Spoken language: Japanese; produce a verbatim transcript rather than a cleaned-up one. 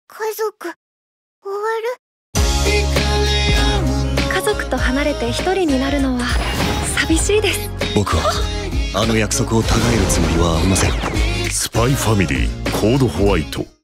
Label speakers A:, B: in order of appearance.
A: 家族終わる。
B: 家族と離れて一人になるのは寂しいです。
C: 僕はあの約束を違えるつもりはありません。
D: スパイファミリーコードホワイト。